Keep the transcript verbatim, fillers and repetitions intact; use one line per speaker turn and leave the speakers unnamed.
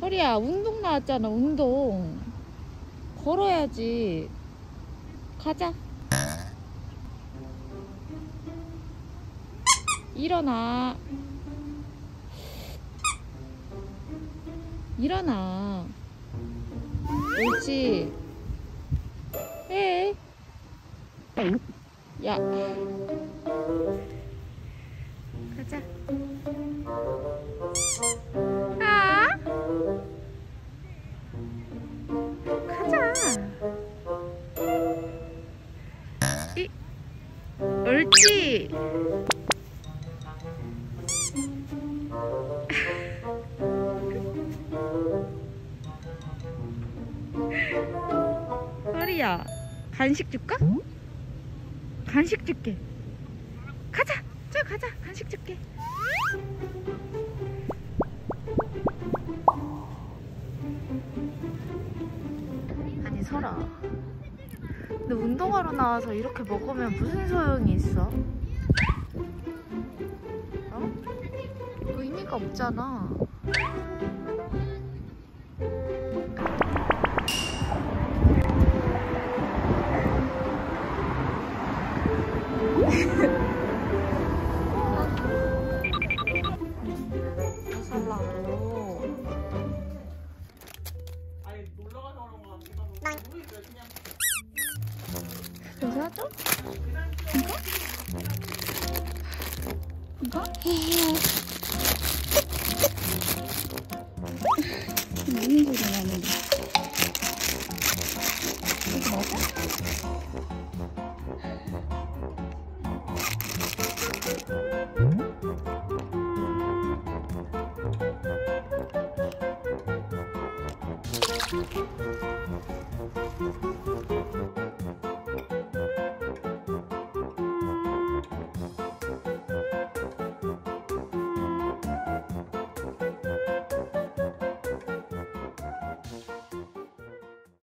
허리야, 운동 나왔잖아. 운동 걸어야지. 가자. 일어나. 일어나. 옳지. 해. 야. 가자. 아. 가자. 이. 옳지. 허리야, 간식 줄까? 간식 줄게. 가자. 저 가자. 간식 줄게. 아니 설아, 근데 운동하러 나와서 이렇게 먹으면 무슨 소용이 있어? 어? 의미가 없잖아. 뭐 살라고?
아니 놀러가서 그런 거 같아. 그냥
좀 사줘? 이거? 이거? 무슨 소리 나는데? 이거 먹어?